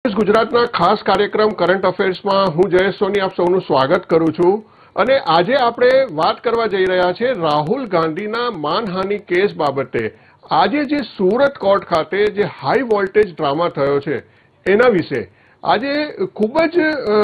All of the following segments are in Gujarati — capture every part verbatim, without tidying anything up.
ગુજરાતના ખાસ કાર્યક્રમ કરંટ અફેર્સમાં હું જયેશ સોની આપ સૌનું સ્વાગત કરું છું અને આજે આપણે વાત કરવા જઈ રહ્યા છે રાહુલ ગાંધીના માનહાનિ કેસ બાબતે। આજે જે સુરત કોર્ટ ખાતે જે હાઈ વોલ્ટેજ ડ્રામા થયો છે એના વિશે આજે ખૂબ જ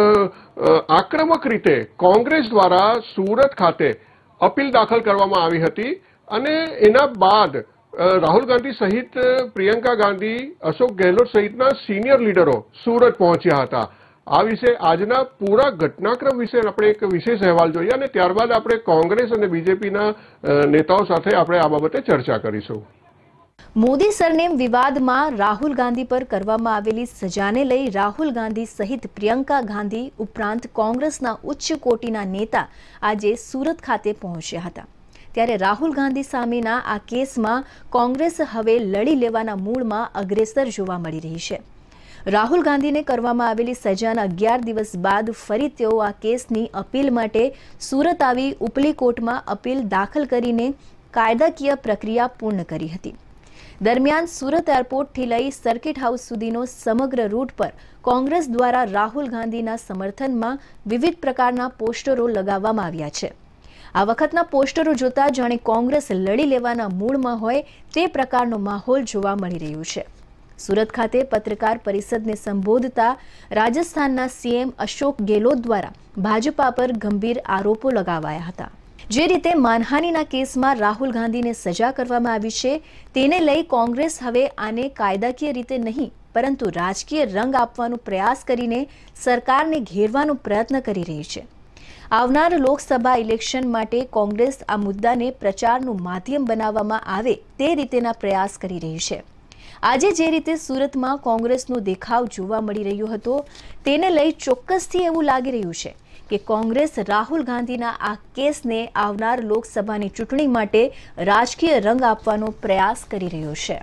આક્રમક રીતે કોંગ્રેસ દ્વારા સુરત ખાતે અપીલ દાખલ કરવામાં આવી હતી અને એના બાદ राहुल गांधी सहित प्रियंका गांधी अशोक गहलोत सहितना सीनियर लीडरो सूरत पहुंच्या हता। आ विषय आजना पूरा घटनाक्रम विषय आपणे एक विशेष अहेवाल जोईए अने त्यारबाद आपणे कांग्रेस अने बीजेपीना नेताओं साथे आपणे आ बाबते चर्चा करीशुं। मोदी सरनेम विवाद में राहुल गांधी पर करवामां आवेली सजाने लई राहुल गांधी सहित प्रियंका गांधी उपरांत कांग्रेसना उच्च कोटीना नेता आज सूरत खाते पहोंच्या हता। त्यारे राहुल गांधी सामेना आ केसमां कांग्रेस हवे लड़ी लेवाना मूडमां अग्रेसर जोवा मळी रही छे। राहुल गांधी ने करवामां आवेली सजाना अगियार दिवस बाद फरी तेओ आ केसनी अपील माटे सूरत आवी उपली कोर्टमां अपील दाखल करीने कायदाकीय प्रक्रिया पूर्ण करी हती। दरमियान सूरत एरपोर्ट थी लई सर्किट हाउस सुधीनो समग्र रूट पर कांग्रेस द्वारा राहुल गांधीना समर्थनमां विविध प्रकारना पोस्टरो लगाववामां आव्या छे। आ वखतना पोस्टरो जोता जाणे कांग्रेस लड़ी लेवाना मूडमां होय ते प्रकारनो माहोल जोवा मळी रह्यो छे। सूरत खाते पत्रकार परिषदने संबोधता राजस्थानना सीएम अशोक गहलोत द्वारा भाजपा पर गंभीर आरोपो लगावाया हता। जे रीते मानहानिना केसमां राहुल गांधीने सजा करवामां आवी छे तेने लई कांग्रेस हवे आने कायदाकीय रीते नहीं परंतु राजकीय रंग आपवानो प्रयास करीने सरकारने घेरवानो प्रयत्न करी रही छे। आवनार लोकसभा इलेक्शन माटे कांग्रेस आ मुद्दाने प्रचारनुं माध्यम बनाववामां आवे ते रीतेना प्रयास करी रही छे। आजे जे रीते सूरतमां कांग्रेसनो देखाव जोवा मळी रह्यो हतो तेने लई चोक्कसथी एवुं लागी रह्युं छे के कांग्रेस राहुल गांधीना आ केसने आवनार लोकसभानी चूंटणी माटे राजकीय रंग आपवानो प्रयास करी रह्यो छे।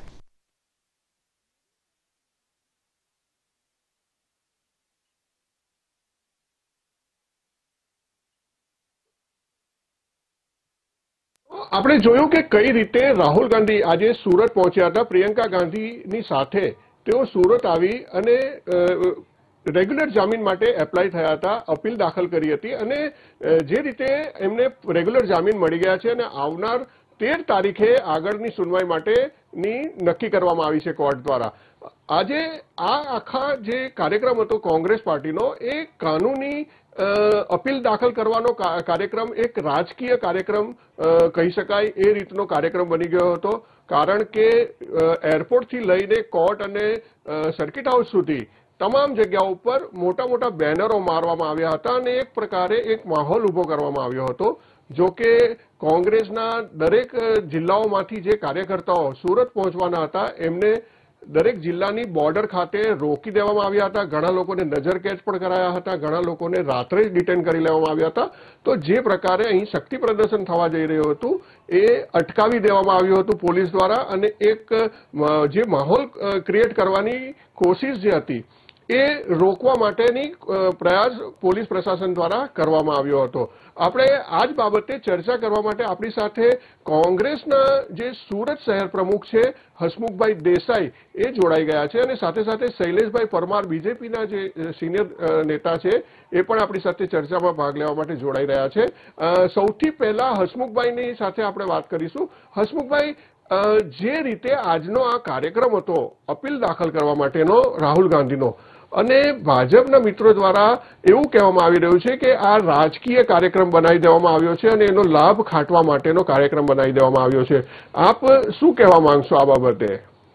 આપણે જોયું કે કઈ રીતે રાહુલ ગાંધી આજે સુરત પહોંચ્યા હતા। પ્રિયંકા ગાંધીની સાથે તેઓ સુરત આવી અને રેગ્યુલર જામીન માટે એપ્લાય થયા હતા, અપીલ દાખલ કરી હતી અને જે રીતે એમને રેગ્યુલર જામીન મળી ગયા છે અને આવનાર તેર તારીખે આગળની સુનવાઈ માટેની નક્કી કરવામાં આવી છે કોર્ટ દ્વારા। આજે આ આખા જે કાર્યક્રમ હતો કોંગ્રેસ પાર્ટીનો એ કાનૂની अपील दाखल करवानो कार्यक्रम एक राजकीय कार्यक्रम कही शकाय ए रीतनो कार्यक्रम बनी गयो हतो। कारण के एरपोर्ट थी लईने कोर्ट अने सर्किट हाउस सुधी तमाम जग्याओ पर मोटा मोटा बेनरो मारवामां आव्या हता अने एक प्रकारे एक माहोल उभो करवामां आव्यो हतो। जो के कांग्रेसना दरेक जिल्लाओमांथी जे कार्यकर्ताओ सूरत पहोंचवाना हता एमने दरेक जिल्लानी बॉर्डर खाते रोकी देवामां आव्या हता। घणा लोकोने नजर कैच पण कराया हता, घणा लोकोने रात्रे ज डिटेन करी लेवामां आव्या हता। तो जे प्रकारे અહીં शक्ति प्रदर्शन थवा जई રહ્યું હતું એ અટકાવી દેવામાં આવ્યું હતું પોલીસ દ્વારા અને એક જે માહોલ ક્રિએટ કરવાની કોશિશ જે હતી એ રોકવા માટેની પ્રયાસ પોલીસ પ્રશાસન દ્વારા કરવામાં આવ્યો હતો। આપણે આજ બાબતે ચર્ચા કરવા માટે આપણી સાથે કોંગ્રેસના જે સુરત શહેર પ્રમુખ છે હસમુખભાઈ દેસાઈ એ જોડાઈ ગયા છે અને સાથે સાથે શૈલેષભાઈ પરમાર બીજેપીના જે સિનિયર નેતા છે એ પણ આપણી સાથે ચર્ચામાં ભાગ લેવા માટે જોડાઈ રહ્યા છે। સૌથી પહેલા હસમુખભાઈની સાથે આપણે વાત કરીશું। હસમુખભાઈ, જે રીતે આજનો આ કાર્યક્રમ હતો અપીલ દાખલ કરવા માટેનો રાહુલ ગાંધીનો અને ભાજપના મિત્રો દ્વારા એવું કહેવામાં આવી રહ્યું છે કે આ રાજકીય કાર્યક્રમ બનાવી દેવામાં આવ્યો છે અને એનો લાભ ખાટવા માટેનો કાર્યક્રમ બનાવી દેવામાં આવ્યો છે। આપ શું કહેવા માંગશો આ બાબતે?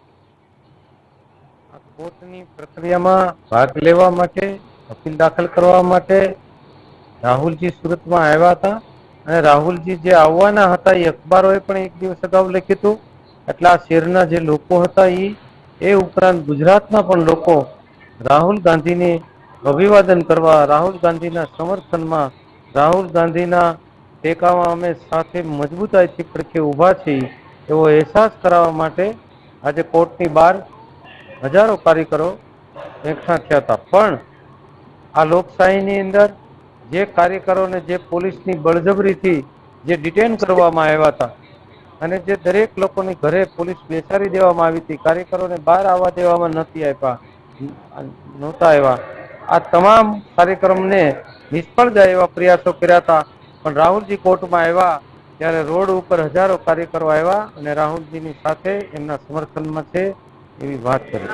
કોર્ટની પ્રક્રિયામાં ભાગ લેવા માટે અપીલ દાખલ કરવા માટે રાહુલજી સુરતમાં આવ્યા હતા અને રાહુલજી જે આવવાના હતા એ અખબારોએ પણ એક દિવસ અગાઉ લખ્યું હતું। એટલા શહેરના જે લોકો હતા એ એ ઉપરાંત ગુજરાતના પણ લોકો રાહુલ ગાંધીને અભિવાદન કરવા, રાહુલ ગાંધીના સમર્થનમાં, રાહુલ ગાંધીના ટેકામાં અમે સાથે મજબૂતાઈથી પડખે ઊભા છીએ એવો અહેસાસ કરાવવા માટે આજે કોર્ટની બહાર હજારો કાર્યકરો એકઠા થયા હતા। પણ આ લોકશાહીની અંદર જે કાર્યકરોને જે પોલીસની બળજબરીથી જે ડિટેન કરવામાં આવ્યા હતા અને જે દરેક લોકોની ઘરે પોલીસ બેસાડી દેવામાં આવી હતી, કાર્યકરોને બહાર આવવા દેવામાં નથી આપ્યા, નહોતા આવ્યા. આ તમામ કાર્યક્રમને નિષ્ફળ જાય એવા પ્રયાસો કર્યા હતા, પણ રાહુલજી કોર્ટમાં આવ્યા ત્યારે રોડ ઉપર હજારો કાર્યકરો આવ્યા અને રાહુલજીની સાથે એમના સમર્થનમાં છે એવી વાત કરી.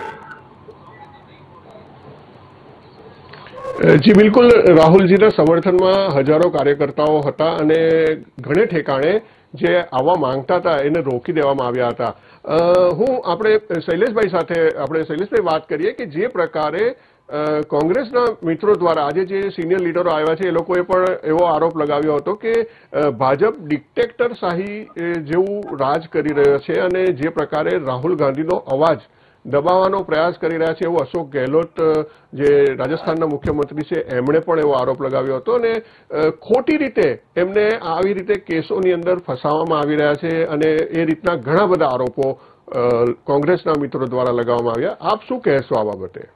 જી બિલકુલ, રાહુલજીના સમર્થનમાં હજારો કાર્યકર્તાઓ હતા અને ઘણે ઠેકાણે જે આવવા માંગતા હતા એને રોકી દેવામાં આવ્યા હતા. હું આપણે શૈલેષભાઈ સાથે આપણે શૈલેષભાઈ વાત કરીએ કે જે પ્રકારે કોંગ્રેસના મિત્રો દ્વારા આજે જે સિનિયર લીડરો આવ્યા છે એ લોકોએ પણ એવો આરોપ લગાવ્યો હતો કે ભાજપ ડિક્ટેટર શાહી જેવું રાજ કરી રહ્યો છે અને જે પ્રકારે રાહુલ ગાંધીનો અવાજ દબાવવાનો પ્રયાસ કરી રહ્યા છે એવું અશોક ગેહલોત જે રાજસ્થાનના મુખ્યમંત્રી છે એમણે પણ એવો આરોપ લગાવ્યો હતો અને ખોટી રીતે એમને આવી રીતે કેસોની અંદર ફસાવવામાં આવી રહ્યા છે અને એ રીતના ઘણા બધા આરોપો કોંગ્રેસના મિત્રો દ્વારા લગાવવામાં આવ્યા. આપ શું કહેશો આ બાબતે?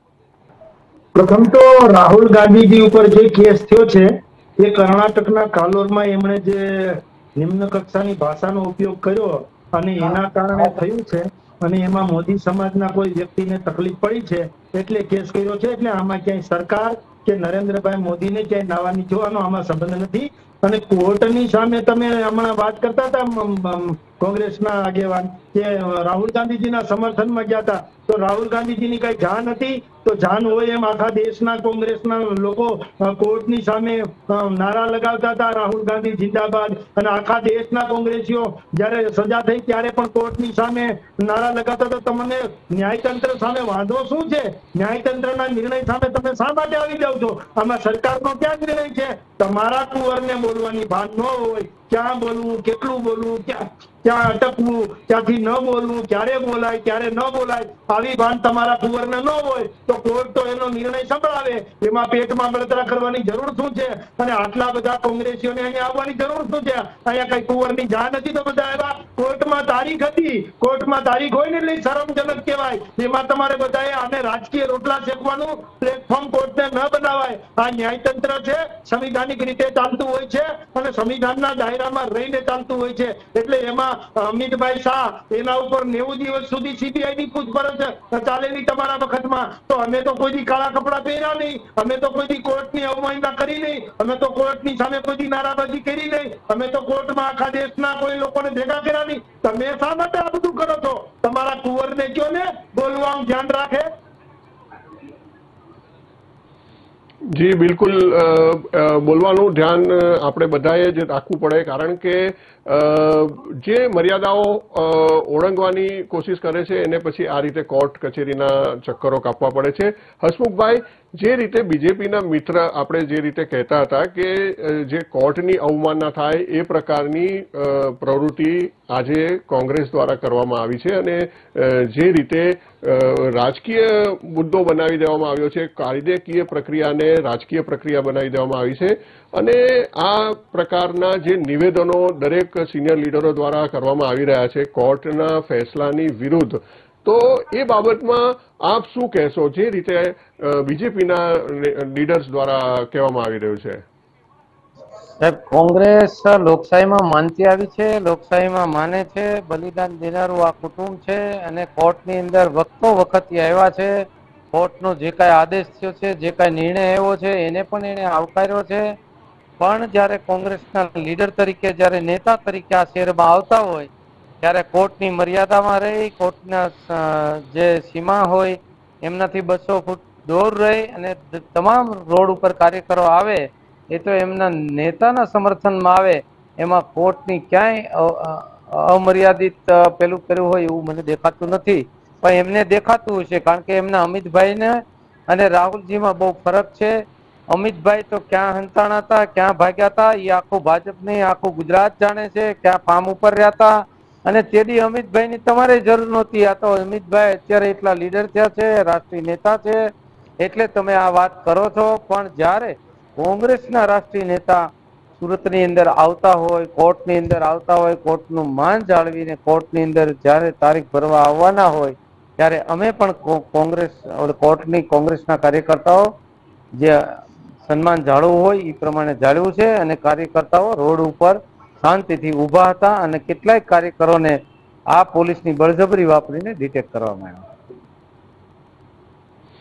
પ્રથમ તો રાહુલ ગાંધીજી ઉપર જે કેસ થયો છે એ કર્ણાટકના કાલોરમાં એમણે જે નિમ્ન કક્ષાની ભાષાનો ઉપયોગ કર્યો અને એના કારણે થયું છે અને એમાં મોદી સમાજના કોઈ વ્યક્તિને તકલીફ પડી છે એટલે કેસ કર્યો છે. એટલે આમાં ક્યાંય સરકાર કે નરેન્દ્રભાઈ મોદીને ક્યાંય નાવાની જોવાનો આમાં સંબંધ નથી. અને કોર્ટની સામે તમે હમણાં વાત કરતા હતા કોંગ્રેસના આગેવાન કે રાહુલ ગાંધીજીના સમર્થનમાં ગયા હતા, તો રાહુલ ગાંધીજીની કઈ જાણ હતી? તો જાણ હોય એમ આખા દેશના કોંગ્રેસના લોકો કોર્ટની સામે નારા લગાવતા હતા રાહુલ ગાંધી જિંદાબાદ, અને આખા દેશના કોંગ્રેસીઓ જયારે સજા થઈ ત્યારે પણ કોર્ટની સામે નારા લગાવતા હતા. તમને ન્યાયતંત્ર સામે વાંધો શું છે? ન્યાયતંત્રના નિર્ણય સામે તમે શા માટે આવી જાવ છો? આમાં સરકારનો ક્યાં નિર્ણય છે? તમારા કુંવરને બોલવાની ભાન ન હોય, ક્યાં બોલવું, કેટલું બોલવું, ક્યાં ક્યાં અટકવું, ક્યાંથી ન બોલવું, ક્યારે બોલાય ક્યારે ન બોલાય, આવી ભાન તમારા કુંવરને ન હોય તો કોર્ટ તો એનો નિર્ણય સંભળાવે. એમાં પેટમાં બળતરા કરવાની જરૂર શું છે? અને આટલા બધા કોંગ્રેસીઓને અહીંયા આવવાની જરૂર શું છે? અહીંયા કઈ કુંવરની જાણ નથી તો બધા આવ્યા. કોર્ટમાં તારીખ હતી, કોર્ટમાં તારીખ હોય ને એટલે શરમજનક કહેવાય. એમાં તમારે બધાએ આને રાજકીય રોટલા શેકવાનું પ્લેટફોર્મ કોર્ટને ન બનાવાય. આ ન્યાયતંત્ર છે, સંવિધાનિક રીતે ચાલતું હોય છે અને સંવિધાનના દાયરામાં રહીને ચાલતું હોય છે. એટલે એમાં અમિતભાઈ શાહ એના ઉપર નેવું દિવસ સુધી સીબીઆઈ ની પૂછપરછ ચાલેલી તમારા વખતમાં. તો અમે તો કોઈ કાળા કપડા પહેર્યા નહીં, અમે તો કોઈ કોર્ટની અવમાનના કરી નહીં, અમે તો કોર્ટની સામે કોઈ નારાબાજી કરી નહીં, અમે તો કોર્ટમાં આખા દેશના કોઈ લોકોને ભેગા કર્યા નહીં. તમે શા માટે આ બધું કરો છો? તમારા કુંવરને કયો ને બોલવાનું ધ્યાન રાખે. જી બિલકુલ, બોલવાનું ધ્યાન આપણે બધાએ જ રાખવું પડે, કારણ કે જે મર્યાદાઓ ઓળંગવાની કોશિશ કરે છે એને પછી આ રીતે કોર્ટ કચેરીના ચક્કરો કાપવા પડે છે. હસમુખભાઈ, જે રીતે બીજેપીના મિત્ર આપણે જે રીતે કહેતા હતા કે જે કોર્ટની અવમાનના થાય એ પ્રકારની પ્રવૃત્તિ આજે કોંગ્રેસ દ્વારા કરવામાં આવી છે અને જે રીતે રાજકીય મુદ્દો બનાવી દેવામાં આવ્યો છે, કાયદેકીય પ્રક્રિયાને રાજકીય પ્રક્રિયા બનાવી દેવામાં આવી છે અને આ પ્રકારના જે નિવેદનો દરેક સિનિયર લીડરો દ્વારા કરવામાં આવી રહ્યા છે કોર્ટના ફેસલાની વિરુદ્ધ, તો એ બાબતમાં આપ શું કહેશો જે રીતે બીજેપીના લીડર્સ દ્વારા કહેવામાં આવી રહ્યું છે? સાહેબ, કોંગ્રેસ લોકશાહીમાં માનતી આવી છે, લોકશાહીમાં માને છે, બલિદાન દેનારું આ કુટુંબ છે અને કોર્ટની અંદર વખતો વખત આવ્યા છે. કોર્ટનો જે કાંઈ આદેશ થયો છે, જે કાંઈ નિર્ણય આવ્યો છે એને પણ એને આવકાર્યો છે. પણ જ્યારે કોંગ્રેસના લીડર તરીકે, જ્યારે નેતા તરીકે આ શહેરમાં આવતા હોય ત્યારે કોર્ટની મર્યાદામાં રહી, કોર્ટના જે સીમા હોય એમનાથી બસો ફૂટ દૂર રહી અને તમામ રોડ ઉપર કાર્યકરો આવે એ તો એમના નેતાના સમર્થનમાં આવે. એમાં કોર્ટની ક્યાંય અમર્યાદિત પેલું કર્યું હોય એવું મને દેખાતું નથી, પણ એમને દેખાતું હશે કારણ કે એમના અમિતભાઈને અને રાહુલજીમાં બહુ ફરક છે. અમિતભાઈ તો ક્યાં હંતાણા હતા, ક્યાં ભાગ્યા હતા એ આખું ભાજપ નહીં આખું ગુજરાત જાણે છે, ક્યાં ફાર્મ ઉપર રહ્યા હતા અને તેદી અમિતભાઈની તમારે જરૂર નહોતી. આ તો અમિતભાઈ અત્યારે એટલા લીડર થયા છે, રાષ્ટ્રીય નેતા છે એટલે તમે આ વાત કરો છો. પણ જ્યારે કોંગ્રેસના રાષ્ટ્રીય નેતા સુરતની અંદર આવતા હોય, કોર્ટની અંદર આવતા હોય, કોર્ટનું માન જાળવીને કોર્ટની અંદર જ્યારે તારીખ ભરવા આવવાના હોય ત્યારે અમે પણ કોંગ્રેસ કોર્ટની કોંગ્રેસના કાર્યકર્તાઓ જે સન્માન જાળવવું હોય એ પ્રમાણે જાળવ્યું છે અને કાર્યકર્તાઓ રોડ ઉપર શાંતિથી ઊભા હતા અને કેટલાય કાર્યકરોને આ પોલીસની બળજબરી વાપરીને ડિટેક્ટ કરવામાં આવ્યા.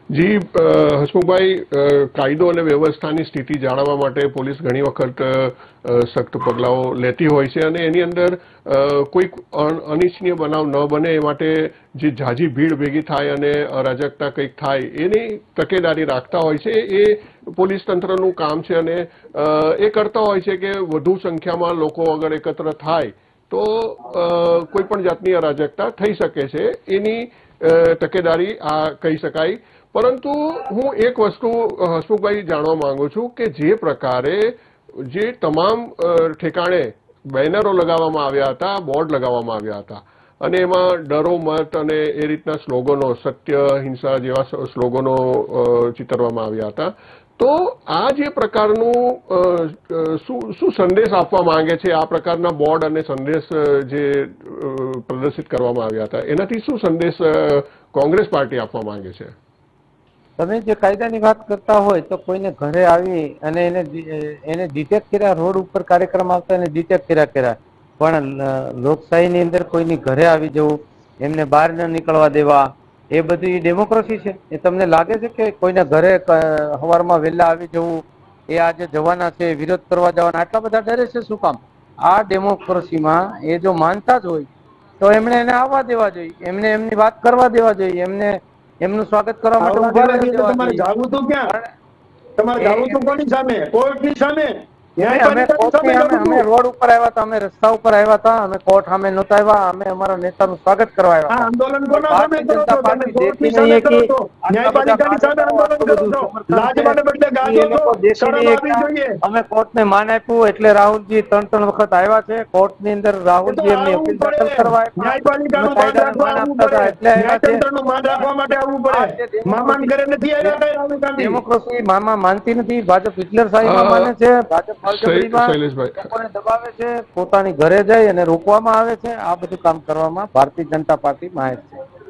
જી હસમુખભાઈ, કાયદો અને વ્યવસ્થાની સ્થિતિ જાળવવા માટે પોલીસ ઘણી વખત સખ્ત પગલાઓ લેતી હોય છે અને એની અંદર કોઈક અનિચ્છનીય બનાવ ન બને એ માટે જે ઝાઝી ભીડ ભેગી થાય અને અરાજકતા કંઈક થાય એની તકેદારી રાખતા હોય છે. એ પોલીસ તંત્રનું કામ છે અને એ કરતા હોય છે કે વધુ સંખ્યામાં લોકો અગર એકત્ર થાય તો કોઈ પણ જાતની અરાજકતા થઈ શકે છે, એની તકેદારી આ કહી શકાય. પરંતુ હું એક વસ્તુ હસમુખભાઈ જાણવા માંગુ છું કે જે પ્રકારે જે તમામ ઠેકાણે બેનરો લગાવવામાં આવ્યા હતા, બોર્ડ લગાવવામાં આવ્યા હતા અને એમાં ડરો મત અને એ રીતના સ્લોગનો, સત્ય હિંસા જેવા સ્લોગનો ચિતરવામાં આવ્યા હતા, તો આ જે પ્રકારનું શું સંદેશ આપવા માંગે છે, આ પ્રકારના બોર્ડ અને સંદેશ જે પ્રદર્શિત કરવામાં આવ્યા હતા એનાથી શું સંદેશ કોંગ્રેસ પાર્ટી આપવા માંગે છે? તમે જે કાયદાની વાત કરતા હોય તો કોઈને ઘરે આવી અને એને એને ડિટેક્ટ કર્યા, રોડ ઉપર કાર્યક્રમ આવતા એને ડિટેક્ટ કર્યા કર્યા પણ લોકશાહીની અંદર કોઈની ઘરે આવી જવું, એમને બહાર ન નીકળવા દેવા, એ બધી ડેમોક્રેસી છે? એ તમને લાગે છે કે કોઈને ઘરે સવારમાં વહેલા આવી જવું, એ આજે જવાના છે, વિરોધ કરવા જવાના, આટલા બધા ડરે છે શું કામ? આ ડેમોક્રેસીમાં એ જો માનતા જ હોય તો એમણે એને આવવા દેવા જોઈએ, એમને એમની વાત કરવા દેવા જોઈએ, એમને એમનું સ્વાગત કરવા માટે ઉભા રહેવા દેવા તમારે જોઈએ. જાવું તો ક્યાં? તમારે જાવું તો કોની સામે? કોર્ટની સામે? અમે રોડ ઉપર આવ્યા હતા, અમે રસ્તા ઉપર આવ્યા હતા, અમે કોર્ટ સામે નહોતા આવ્યા, અમે અમારા નેતાનું સ્વાગત કરવા આવ્યા. આંદોલન કોના સામે કરો છો? તમે કોર્ટની સામે કરો છો, ન્યાયપાલિકાની સામે આંદોલન કરો છો. લાજવાને બદલે ગાજો છો, શરમ આપવી જોઈએ. અમે કોર્ટને માન આપ્યું એટલે રાહુલજી ત્રણ ત્રણ વખત આવ્યા છે કોર્ટની અંદર. રાહુલજી એમની અપીલ દાખલ કરવા ન્યાયપાલિકાનું માન રાખવા આવવું પડે, ન્યાયતંત્રનું માન રાખવા માટે આવવું પડે. મામાન ઘરે નથી આવ્યા કઈ રાહુલ ગાંધી? ડેમોક્રેસી મામા માનતી નથી, ભાજપ હિટલરશાહીમાં માને છે, ભાજપ લોકોને દબાવે છે, પોતાની ઘરે જાય અને રોકવામાં આવે છે. આ બધું કામ કરવામાં ભારતીય જનતા પાર્ટી માહિર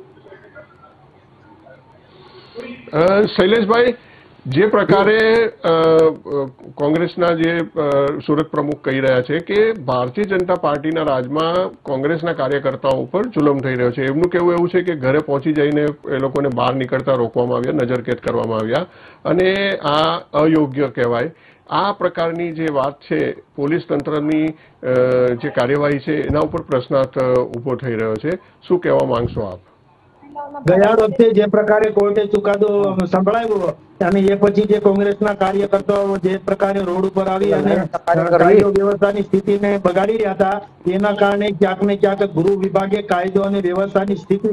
છે. શૈલેષભાઈ, જે પ્રકારે કોંગ્રેસના જે સુરત પ્રમુખ કહી રહ્યા છે કે ભારતીય જનતા પાર્ટીના રાજમાં કોંગ્રેસના કાર્યકર્તાઓ ઉપર જુલમ થઈ રહ્યો છે, એમનું કહેવું એવું છે કે ઘરે પહોંચી જઈને એ લોકોને બહાર નીકળતા રોકવામાં આવ્યા, નજરકેદ કરવામાં આવ્યા અને આ અયોગ્ય કહેવાય. આ પ્રકારની જે વાત છે, પોલીસ તંત્રની જે કાર્યવાહી છે એના ઉપર પ્રશ્નાર્થ ઉભો થઈ રહ્યો છે, શું કહેવા માંગશો આપ? ગયા વખતે જે પ્રકારે કોર્ટે ચુકાદો સંભળાવ્યો અને એ પછી જે કોંગ્રેસના કાર્યકર્તાઓ જે પ્રકારે રોડ ઉપર આવી અને કાયદો વ્યવસ્થાની સ્થિતિને બગાડી રહ્યા હતા, તેના કારણે ક્યાંક ને ક્યાંક ગૃહ વિભાગે કાયદો અને વ્યવસ્થાની સ્થિતિ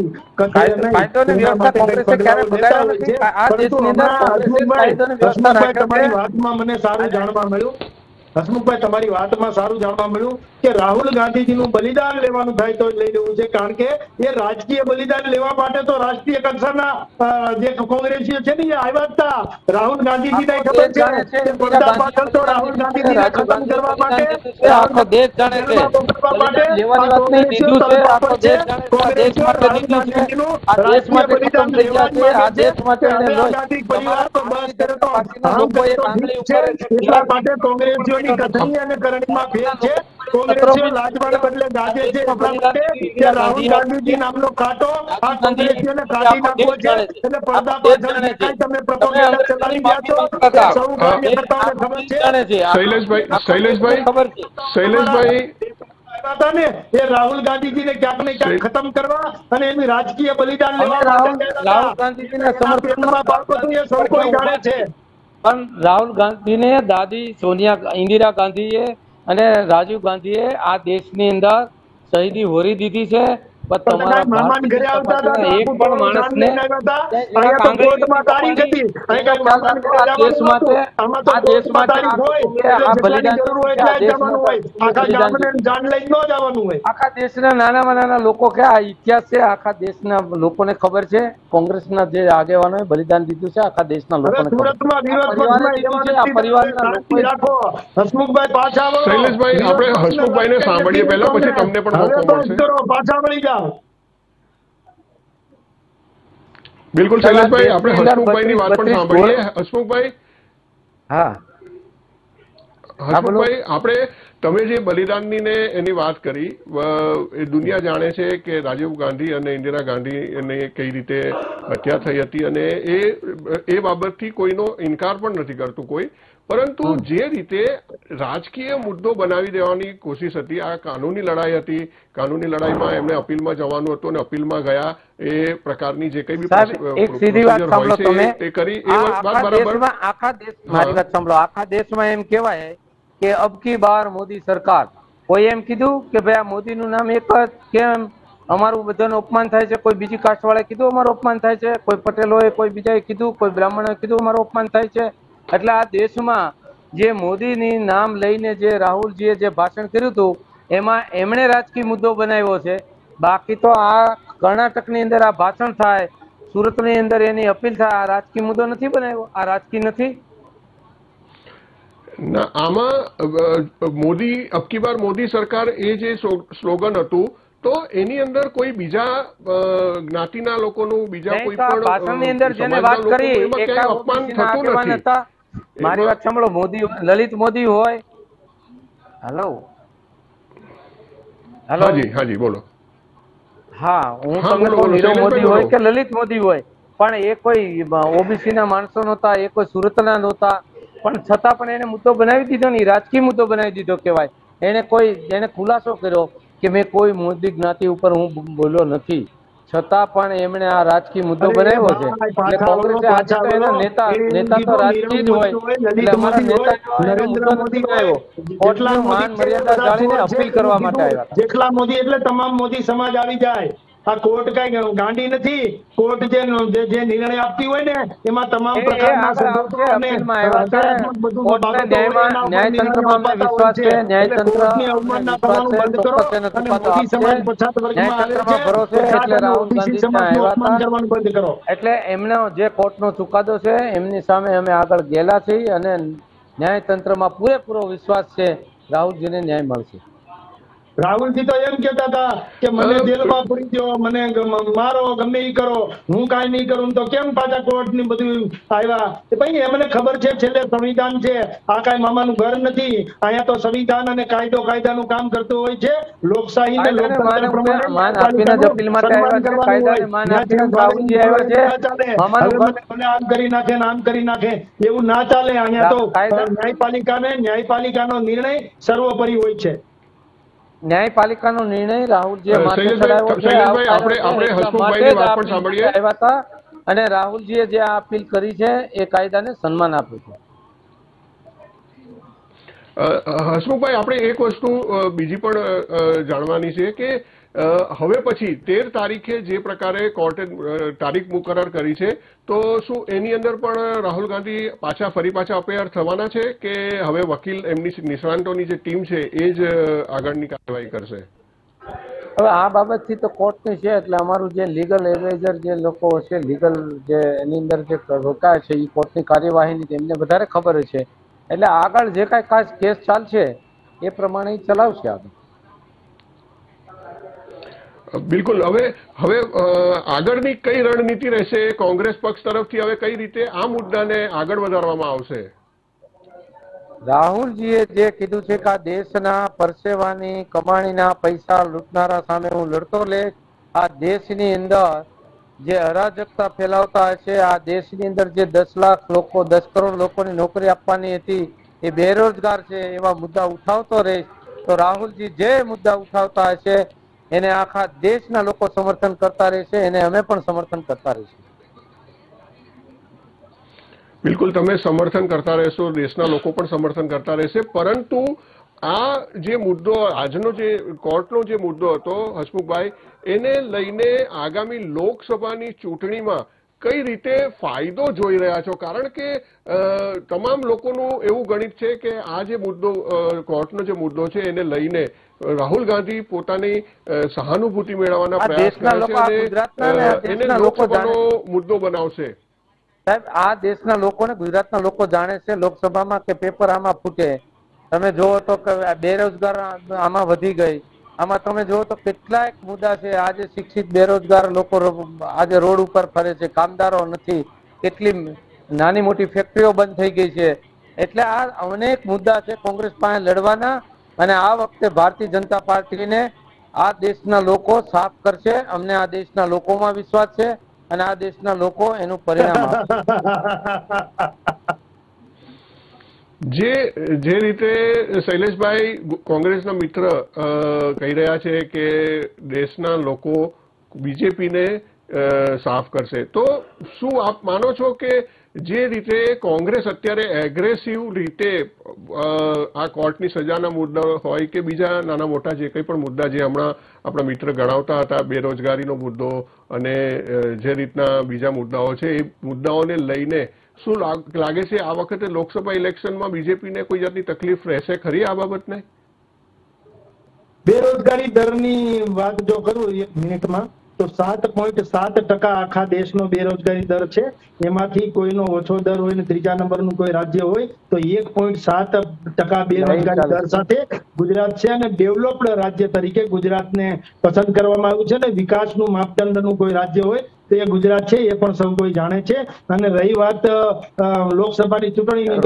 તમારી વાતમાં મને સારું જાણવા મળ્યું હસમુખભાઈ, તમારી વાતમાં સારું જાણવા મળ્યું કે રાહુલ ગાંધીજીનું બલિદાન લેવાનું થાય તો લઈ લેવું છે, કારણ કે એ રાજકીય બલિદાન લેવા માટે તો રાષ્ટ્રીય કક્ષાના જે કોંગ્રેસીઓ છે ને એ આવ્યા હતા. રાહુલ ગાંધીજીને ખબર છે કે પડદા પાછળ તો રાહુલ ગાંધીજીને ખતમ કરવા માટે આખો દેશ જાણે છે, લેવાની વાત નહીં, દીધું છે આખો દેશ જાણે છે, આ દેશ માટે દીધું છે, આ દેશ માટે ખતમ થઈ ગયા છે, આ દેશ માટે એને ગાંધી પરિવાર તો બસ કરે તો લોકોએ આંગળી ઉપર એટલા માટે કોંગ્રેસીઓ કથની અને કરણીમાં ફેર છે. કોંગ્રેસીઓ લાજવાને બદલે ગાજે છે એટલા માટે કે રાહુલ ગાંધીજી નામનો કાંટો આ કોંગ્રેસીઓને કાઢી નાખવો છે. એટલે પડદા પાછળ કાંઈ તમે પ્રોપોગેન્ડા ચલાવી રહ્યા છો સૌ કાર્યકર્તાઓને ખબર છે. શૈલેષભાઈ શૈલેષભાઈ ખબર છે શૈલેષભાઈ એ રાહુલ ગાંધીજીને ક્યાંક ને ક્યાંક ખતમ કરવા અને એની રાજકીય બલિદાન લેવા રાહુલ ગાંધીજીના સમર્થનમાં બાળકો તો એ સૌ કોઈ જાણે છે. પણ રાહુલ ગાંધીને દાદી સોનિયા ઇન્દિરા ગાંધીએ અને રાજીવ ગાંધીએ આ દેશની અંદર શહીદી હોરી દીધી છે. મહેમાન ઘરે આવતા હતા એક પણ માણસને આખા દેશના નાનામાં નાના લોકો કે આ ઇતિહાસ છે, આખા દેશના લોકોને ખબર છે. કોંગ્રેસના જે આગેવાનોએ બલિદાન દીધું છે, આખા દેશના લોકોને હસમુખભાઈ પાછા શૈલેષભાઈ, આપણે હસમુખભાઈને સાંભળીએ પહેલા, પછી તમને પણ મોકો મળશે. પાછા મળી જાઓ. બિલકુલ શૈલેષભાઈ, આપણે હસમુખભાઈની વાત પણ સાંભળીએ. હસમુખભાઈ, હા હસમુખભાઈ, આપણે તમે જે બલિદાનની ને એની વાત કરી, એ દુનિયા જાણે છે કે રાજીવ ગાંધી અને ઇન્દિરા ગાંધીને કઈ રીતે હત્યા થઈ હતી, અને એ એ બાબતથી કોઈનો ઇનકાર પણ નથી કરતું કોઈ, પરંતુ જે રીતે રાજકીય મુદ્દો બનાવી દેવાની કોશિશ હતી, આ કાનૂની લડાઈ હતી, કાનૂની લડાઈમાં એમને અપીલમાં જવાનું હતું અને અપીલમાં ગયા, એ પ્રકારની જે કઈ બી એક સીધી વાત સાંભળો તમે, એ કરી, એ વાત આખા બરાબર. દેશમાં આખા દેશ મારી વાત સાંભળો, આખા દેશમાં એમ કહેવાય કે અબકી બાર મોદી સરકાર, કોઈ એમ કીધું કે ભાઈ આ મોદીનું નામ એક જ કેમ અમારું બધાનું અપમાન થાય છે, કોઈ બીજી કાસ્ટ વાળાએ કીધું અમારું અપમાન થાય છે, કોઈ પટેલોએ કોઈ બીજાએ કીધું, કોઈ બ્રાહ્મણોએ કીધું અમારું અપમાન થાય છે. એટલે આ દેશમાં જે મોદીની નામ લઈને જે રાહુલજીએ જે ભાષણ કર્યું હતું એમાં એમણે રાજકીય મુદ્દો બનાવ્યો છે. બાકી તો આ કર્ણાટકની અંદર આ ભાષણ થાય, સુરતની અંદર એની અપીલ થાય, આ રાજકીય મુદ્દો નથી બનાવ્યો, આ રાજકીય નથી. ના, આમાં મોદી અબકી બાર મોદી સરકાર એ જે સ્લોગન હતું, તો એની અંદર કોઈ બીજા જ્ઞાતિના લોકોનું, બીજા કોઈ પણ ભાષણની અંદર જેને વાત કરી અપમાન થતું નથી. મારી વાત સાંભળો, મોદી લલિત મોદી હોય, હેલો હેલો હાજી હાજી બોલો. હા, હું તમને કહું, નીરવ મોદી હોય કે લલિત મોદી હોય, પણ એ કોઈ ઓબીસી ના માણસો નહોતા, એ કોઈ સુરતના નહોતા, પણ છતાં પણ એને મુદ્દો બનાવી દીધો ને, રાજકીય મુદ્દો બનાવી દીધો કહેવાય. એને કોઈ એને ખુલાસો કર્યો કે મેં કોઈ મોદી જ્ઞાતિ ઉપર હું બોલ્યો નથી, છતાં પણ એમણે આ રાજકીય મુદ્દો બનાવ્યો છે. એટલે કોંગ્રેસે આજે તો એના નેતા નેતા તો રાજકીય જ હોય, એટલે અમારા નેતા એનો મુદ્દો નથી બનાવ્યો, કોર્ટનું માન મર્યાદા જાળીને અપીલ કરવા માટે આવ્યા. જેટલા મોદી એટલે તમામ મોદી સમાજ આવી જાય. આ કોર્ટ કઈ ગાંડી નથી, કોર્ટ જે જે નિર્ણય આપતી હોય ને એમાં તમામ પ્રકારના ન્યાયતંત્રમાં અમને વિશ્વાસ છે, ન્યાયતંત્રની અવમાનના કરવાનું બંધ કરો અને મોદી સમાજ પછાત વર્ગમાં આવે છે એટલે રાહુલ ગાંધી સમાજનું કરવાનું બંધ કરો. એટલે એમનો જે કોર્ટનો ચુકાદો છે એમની સામે અમે આગળ ગયેલા છીએ અને ન્યાયતંત્રમાં પૂરેપૂરો વિશ્વાસ છે રાહુલજીને ન્યાય મળશે. રાહુલજી તો એમ કેતા હતા કે મને જેલમાં પૂરી દો, મને મારો, ગમે એ કરો, હું કાંઈ નહીં કરું, તો કેમ પાછા કોર્ટ ની બધું આવ્યા? ભાઈ એમને ખબર છે છેલ્લે સંવિધાન છે, આ કાંઈ મામાનું ઘર નથી, અહીંયા તો સંવિધાન અને કાયદો કાયદાનું કામ કરતું હોય છે. લોકશાહી ને લોકતંત્ર પ્રમાણે માન આપીને જ અપીલ માટે આવ્યા છે, કાયદાને માન આપીને રાહુલજી આવ્યા છે. મામાનું આમ કરી નાખે ને આમ કરી નાખે એવું ના ચાલે. અહીંયા તો ન્યાયપાલિકાને ન્યાયપાલિકાનો નિર્ણય સર્વોપરી હોય છે. ન્યાયપાલિકાનો નિર્ણય રાહુલજીએ માથે ચડાવ્યો છે. આપણે આપણે હસમુખભાઈની વાત પણ સાંભળીએ. આવ્યા હતા અને રાહુલજીએ જે આ અપીલ કરી છે એ કાયદાને સન્માન આપ્યું છે. હસમુખભાઈ, આપણે એક વસ્તુ બીજી પણ જાણવાની છે કે હવે પછી તેર તારીખે જે પ્રકારે કોર્ટે તારીખ મુકરર કરી છે, તો શું એની અંદર પણ રાહુલ ગાંધી પાછા ફરી પાછા અપેયર થવાના છે કે હવે વકીલ એમની નિષ્ણાંતોની જે ટીમ છે એ જ આગળની કાર્યવાહી કરશે? હવે આ બાબતથી તો કોર્ટની છે, એટલે અમારું જે લીગલ એડવાઇઝર જે લોકો છે, લીગલ જે એની અંદર જે રોકાય છે એ કોર્ટની કાર્યવાહીની તેમને વધારે ખબર છે, એટલે આગળ જે કાંઈ ખાસ કેસ ચાલશે એ પ્રમાણે ચલાવશે આગળ. બિલકુલ. હવે હવે આગળની કઈ રણનીતિ રહેશે કોંગ્રેસ પક્ષ તરફથી? હવે કઈ રીતે આ મુદ્દાને આગળ વધારવામાં આવશે? રાહુલજીએ જે કીધું છે કે આ દેશના પરસેવાની કમાણીના પૈસા લૂંટનારા સામે હું લડતો લઈશ. આ દેશની અંદર જે અરાજકતા ફેલાવતા હશે, આ દેશની અંદર જે દસ લાખ લોકો, દસ કરોડ લોકોની નોકરી આપવાની હતી એ બેરોજગાર છે, એવા મુદ્દા ઉઠાવતો રહીશ. તો રાહુલજી જે મુદ્દા ઉઠાવતા હશે એને આખા દેશના લોકો સમર્થન કરતા રહેશે, એને અમે પણ સમર્થન કરતા રહીશું. બિલકુલ, તમે સમર્થન કરતા રહેશો, દેશના લોકો પણ સમર્થન કરતા રહેશે, પરંતુ આ જે મુદ્દો, આજનો જે કોર્ટનો જે મુદ્દો હતો હસમુખભાઈ, એને લઈને આગામી લોકસભાની ચૂંટણીમાં કઈ રીતે ફાયદો જોઈ રહ્યા છો? કારણ કે તમામ લોકોનું એવું ગણિત છે કે આ જે મુદ્દો, કોર્ટનો જે મુદ્દો છે એને લઈને રાહુલ ગાંધી પોતાની સહાનુભૂતિ મેળવવાના પ્રયાસ કરે છે અને એને લોકસભાનો મુદ્દો બનાવશે. સાહેબ, આ દેશના લોકોને, ગુજરાતના લોકો જાણે છે લોકસભામાં કે પેપર આમાં ફૂટે. તમે જોવો તો બેરોજગાર આમાં વધી ગઈ. આમાં તમે જોવો તો કેટલાક મુદ્દા છે. આજે શિક્ષિત બેરોજગાર લોકો આજે રોડ ઉપર ફરે છે, કામદારો નથી, કેટલી નાની મોટી ફેક્ટરીઓ બંધ થઈ ગઈ છે. એટલે આ અનેક મુદ્દા છે કોંગ્રેસ પાસે લડવાના, અને આ વખતે ભારતીય જનતા પાર્ટીને આ દેશના લોકો સાફ કરશે. અમને આ દેશના લોકોમાં વિશ્વાસ છે અને આ દેશના લોકો એનું પરિણામ આપશે. જે જે રીતે શૈલેષભાઈ કોંગ્રેસના મિત્ર કહી રહ્યા છે કે દેશના લોકો બીજેપીને સાફ કરશે, તો શું આપ માનો છો કે જે રીતે કોંગ્રેસ અત્યારે એગ્રેસિવ રીતે આ કોર્ટની સજાના મુદ્દા હોય કે બીજા નાના મોટા જે કંઈ પણ મુદ્દા જે હમણાં આપણા મિત્ર ગણાવતા હતા, બેરોજગારીનો મુદ્દો અને જે રીતના બીજા મુદ્દાઓ છે, એ મુદ્દાઓને લઈને શું લાગે છે આ વખતે લોકસભા ઇલેક્શનમાં બીજેપીને કોઈ જાતની તકલીફ રહેશે ખરી આ બાબતને? બેરોજગારી દરની વાત જો કરું એક મિનિટમાં, તો સાત પોઈન્ટ સાત ટકા આખા દેશનો બેરોજગારી દર છે. એમાંથી કોઈનો ઓછો દર હોય ને ત્રીજા નંબરનું કોઈ રાજ્ય હોય તો એક પોઈન્ટ સાત ટકા બેરોજગારી દર સાથે ગુજરાત છે. અને ડેવલપ્ડ રાજ્ય તરીકે ગુજરાતને પસંદ કરવામાં આવ્યું છે. ને વિકાસનું માપદંડનું કોઈ રાજ્ય હોય તો એ ગુજરાત છે, એ પણ સૌ કોઈ જાણે છે. અને રહી વાત લોકસભાની ચૂંટણીની,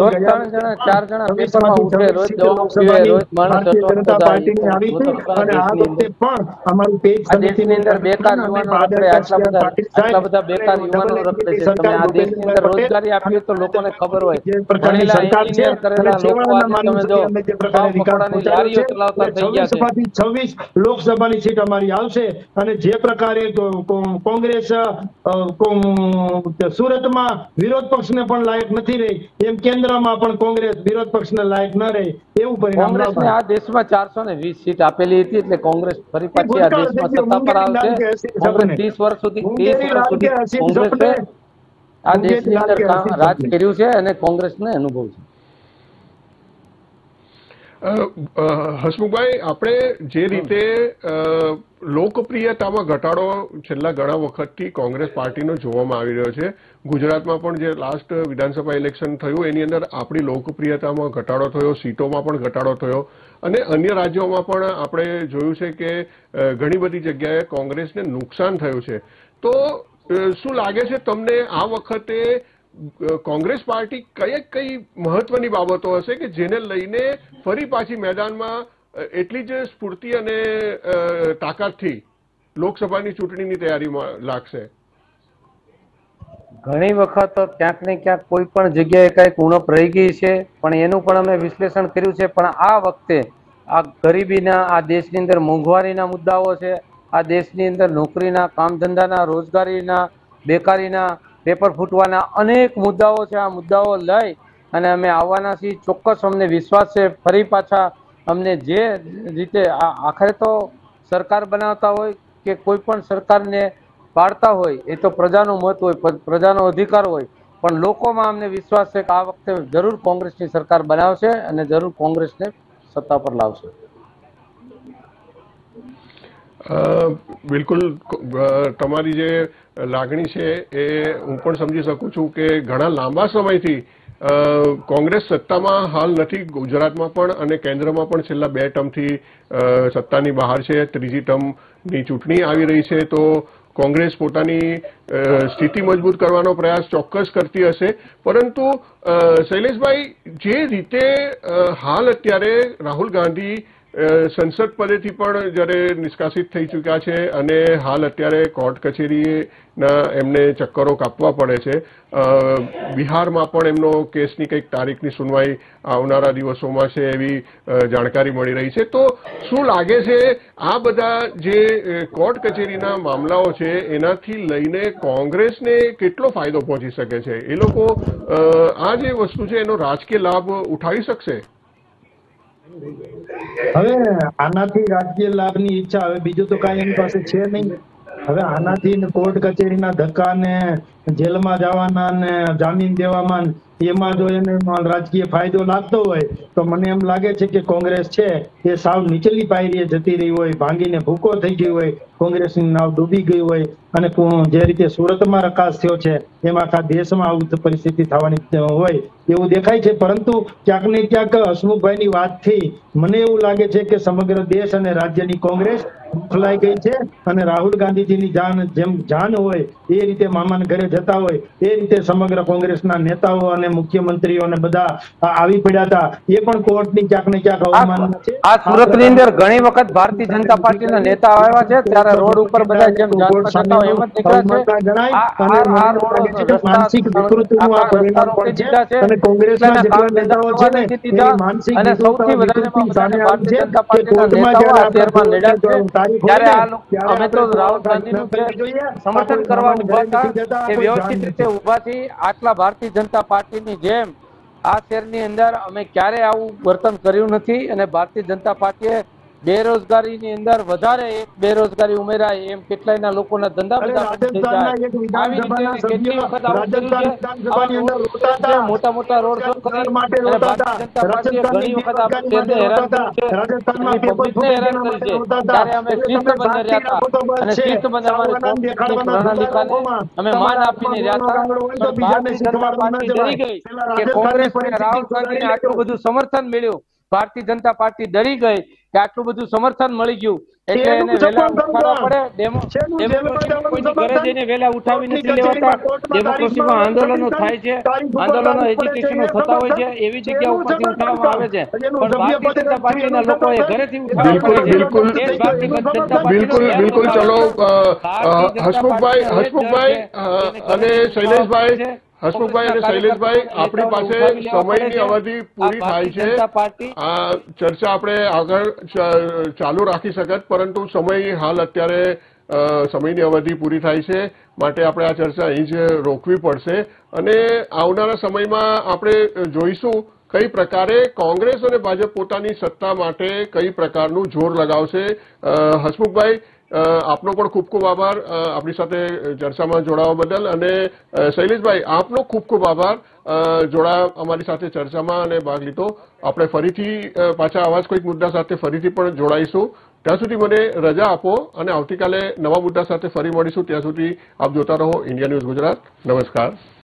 ભારતીય જનતા પાર્ટીની આવી હતી અને આ વખતે પણ અમારું પેજ સમિતિની અંદર બેકાર યુવાનો રખડે, આટલા બધા આટલા બધા બેકાર યુવાનો રખડે છે. તમે આ દેશની અંદર રોજગારી આપીએ તો લોકોને ખબર હોય, ભણેલા એન્જિનિયર કરેલા લોકો આજે તમે જો પકોડાની લારીઓ ચલાવતા થઈ ગયા છે. છવ્વીસ લોકસભાની સીટ અમારી આવશે અને જે પ્રકારે કોંગ્રેસ સુરતમાં વિરોધ પક્ષને પણ લાયક નથી રહી, એમ કેન્દ્રમાં પણ કોંગ્રેસ વિરોધ પક્ષને લાયક ન રહી એવું પરિણામ. કોંગ્રેસને આ દેશમાં ચારસો ને વીસ સીટ આપેલી હતી એટલે કોંગ્રેસ ફરી પાછી આ દેશમાં સત્તા પર આવશે. કોંગ્રેસ ત્રીસ વર્ષ સુધી ત્રીસ વર્ષ સુધી કોંગ્રેસે આ દેશની અંદર રાજ કર્યું છે અને કોંગ્રેસને અનુભવ છે. હસમુખભાઈ, આપણે જે રીતે લોકપ્રિયતામાં ઘટાડો છેલ્લા ઘણા વખતથી કોંગ્રેસ પાર્ટીનો જોવામાં આવી રહ્યો છે, ગુજરાતમાં પણ જે લાસ્ટ વિધાનસભા ઇલેક્શન થયું એની અંદર આપણી લોકપ્રિયતામાં ઘટાડો થયો, સીટોમાં પણ ઘટાડો થયો અને અન્ય રાજ્યોમાં પણ આપણે જોયું છે કે ઘણી બધી જગ્યાએ કોંગ્રેસને નુકસાન થયું છે. તો શું લાગે છે તમને આ વખતે કોંગ્રેસ પાર્ટી કઈ કઈ મહત્વની બાબતો હશે કે જેને લઈને ફરી પાછી મેદાનમાં એટલી જ સ્ફૂર્તિ અને તાકાતથી લોકસભાની ચૂંટણીની તૈયારીમાં લાગશે? ઘણી વખત ક્યાંક ને ક્યાંક કોઈ પણ જગ્યાએ કઈક ઉણપ રહી ગઈ છે, પણ એનું પણ અમે વિશ્લેષણ કર્યું છે. પણ આ વખતે આ ગરીબીના, આ દેશની અંદર મોંઘવારીના મુદ્દાઓ છે, આ દેશની અંદર નોકરીના, કામ ધંધાના, રોજગારીના, બેકારીના, પેપર ફૂટવાના અનેક મુદ્દાઓ છે. આ મુદ્દાઓ લઈ અને અમે આવવાના છીએ. ચોક્કસ અમને વિશ્વાસ છે ફરી પાછા અમને જે રીતે આખરે તો સરકાર બનાવતા હોય કે કોઈ પણ સરકારને પાડતા હોય એ તો પ્રજાનું મત હોય, પ્રજાનો અધિકાર હોય, પણ લોકોમાં અમને વિશ્વાસ છે કે આ વખતે જરૂર કોંગ્રેસની સરકાર બનાવશે અને જરૂર કોંગ્રેસને સત્તા પર લાવશે. બિલકુલ, તમારી જે લાગણી છે એ હું પણ સમજી શકું છું કે ઘણા લાંબા સમયથી કોંગ્રેસ સત્તામાં હાલ નથી, ગુજરાતમાં પણ અને કેન્દ્રમાં પણ છેલ્લા બે ટર્મથી સત્તાની બહાર છે. ત્રીજી ટર્મની ચૂંટણી આવી રહી છે તો કોંગ્રેસ પોતાની સ્થિતિ મજબૂત કરવાનો પ્રયાસ ચોક્કસ કરતી હશે. પરંતુ શૈલેષભાઈ, જે રીતે હાલ અત્યારે રાહુલ ગાંધી સંસદ પદેથી પણ જ્યારે નિષ્કાસિત થઈ ચૂક્યા છે અને હાલ અત્યારે કોર્ટ કચેરીના એમને ચક્કરો કાપવા પડે છે, બિહારમાં પણ એમનો કેસની કંઈક તારીખની સુનવાઈ આવનારા દિવસોમાં છે એવી જાણકારી મળી રહી છે. તો શું લાગે છે આ બધા જે કોર્ટ કચેરીના મામલાઓ છે એનાથી લઈને કોંગ્રેસને કેટલો ફાયદો પહોંચી શકે છે? એ લોકો આ જે વસ્તુ છે એનો રાજકીય લાભ ઉઠાવી શકશે? હવે આનાથી રાજકીય લાભની ઈચ્છા, હવે બીજું તો કાંઈ એની પાસે છે નહીં. હવે આનાથી કોર્ટ કચેરીના ધક્કા ને જેલમાં જવાના ને જામીન દેવામાં એમાં જો એને રાજકીય ફાયદો લાગતો હોય તો મને એમ લાગે છે કે કોંગ્રેસ છે એ સાવ નીચલી પાયરીએ જતી રહી હોય, ભાંગીને ભૂકો થઈ ગઈ હોય, કોંગ્રેસની નાવ ડૂબી ગઈ હોય અને જે રીતે સુરતમાં રકાસ થયો છે એમાં આખા દેશમાં આવું પરિસ્થિતિ થવાની હોય એવું દેખાય છે. પરંતુ ક્યાંક ને ક્યાંક હસમુખભાઈની વાતથી મને એવું લાગે છે કે સમગ્ર દેશ અને રાજ્યની કોંગ્રેસ ફલાઈ ગઈ છે અને રાહુલ ગાંધીજીની જાન જેમ જાન હોય એ રીતે મામાના ઘરે જતા હોય એ રીતે સમગ્ર કોંગ્રેસના નેતાઓ અને મુખ્યમંત્રીઓ અને બધા આવી પડ્યા હતા. એ પણ કોર્ટની ક્યાંક ને ક્યાંક અવમાનના છે. આ સુરતની અંદર ઘણી વખત ભારતીય જનતા પાર્ટીના નેતા આવ્યા છે, ત્યારે રોડ ઉપર બધા જેમ જાણતા થતા હોય એમ જ નીકળ્યા છે. આ આ રોડ માનસિક વિકૃતિનું આ પરિણામ પણ છે અને કોંગ્રેસના જેટલા નેતાઓ છે ને એ માનસિક અને સૌથી વધારે સામે આવી છે જનતા કે પાર્ટીના કોર્ટમાં નેતાઓ આ જ્યારે શહેરમાં લડ્યા છે, તારીખ ત્યારે હોય આ ને લોકો ત્યારે અમે તો આપણે રાહુલ ગાંધીનું જે સમર્થન કરવા ઉભા હતા એ વ્યવસ્થિત રીતે ઉભા થઈ. આટલા ભારતીય જનતા પાર્ટીની જેમ આ શહેરની અંદર અમે ક્યારે આવું વર્તન કર્યું નથી અને ભારતીય જનતા પાર્ટીએ બેરોજગારીની અંદર વધારે એક બેરોજગારી ઉમેરાય એમ કેટલાયના લોકોના ધંધા બધા થઈ જાય આવી રીતે કેટલી વખત આવું કર્યું છે. મોટા મોટા રોડ શો કરી અને ભારતીય જનતા પાર્ટીએ ઘણી વખત આ શહેરને હેરાન કર્યું છે, એની પબ્લિકને હેરાન કરી છે. ત્યારે અમે શિસ્ત બંધ રહ્યા હતા અને શિસ્ત બંધ અમારી કોંગ્રેસની પ્રણાલિકાને અમે માન આપીને રહ્યા હતા. પણ ભારતીય જનતા પાર્ટી ડરી ગઈ કે કોંગ્રેસને રાહુલ ગાંધીને આટલું બધું સમર્થન મળ્યું. ભારતીય જનતા પાર્ટી ડરી ગઈ કે આટલું બધું સમર્થન મળી ગયું એટલે એને વેલા ઉઠાડવા પડે. ડેમો ડેમોક્રેસી કોઈની ઘરે જઈને વેલા ઉઠાવી નથી લેવાતા. ડેમોક્રેસીમાં આંદોલનો થાય છે, આંદોલનો એજ્યુકેશનો થતા હોય છે, એવી જગ્યા ઉપરથી ઉઠાવવામાં આવે છે. પણ ભારતીય જનતા પાર્ટીના લોકોએ ઘરેથી ઉઠાવવા બિલકુલ પડે છે. બિલકુલ ભારતીય જનતા બિલકુલ બિલકુલ ચલો હસમુખભાઈ હસમુખભાઈ અને શૈલેષભાઈ હસમુખભાઈ અને શૈલેષભાઈ આપણી પાસે સમયની અવધિ પૂરી થાય છે. આ ચર્ચા આપણે આગળ ચાલુ રાખી શકત, પરંતુ સમય હાલ અત્યારે સમયની અવધિ પૂરી થાય છે, માટે આપણે આ ચર્ચા અહીં જ રોકવી પડશે અને આવનારા સમયમાં આપણે જોઈશું કઈ પ્રકારે કોંગ્રેસ અને ભાજપ પોતાની સત્તા માટે કઈ પ્રકારનું જોર લગાવશે. હસમુખભાઈ, આપનો પણ ખૂબ ખૂબ આભાર આપણી સાથે ચર્ચામાં જોડાવા બદલ અને શૈલેષભાઈ આપનો ખૂબ ખૂબ આભાર જોડા અમારી સાથે ચર્ચામાં અને ભાગ લીધો. આપણે ફરીથી પાછા આવા જ કોઈક મુદ્દા સાથે ફરીથી પણ જોડાઈશું. ત્યાં સુધી મને રજા આપો અને આવતીકાલે નવા મુદ્દા સાથે ફરી મળીશું. ત્યાં સુધી આપ જોતા રહો ઇન્ડિયા ન્યૂઝ ગુજરાત. નમસ્કાર.